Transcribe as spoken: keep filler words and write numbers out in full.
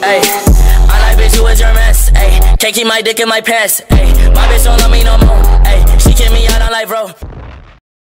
Ayy, I like bitch, you was your mess. Ayy, can't keep my dick in my pants. Ayy, my bitch don't love me no more. Ayy,